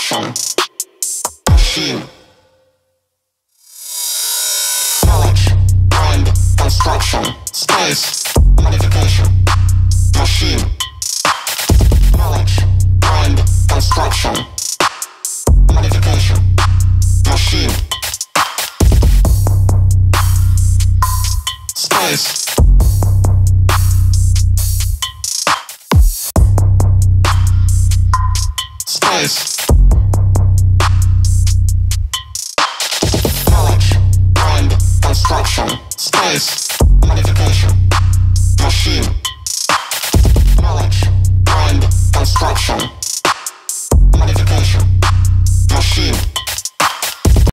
construction, machine. Knowledge, mind, construction, space, modification, machine. Knowledge, mind, construction, modification, machine. Space. Space. Knowledge, mind, construction, space, modification, machine. Knowledge, mind, construction.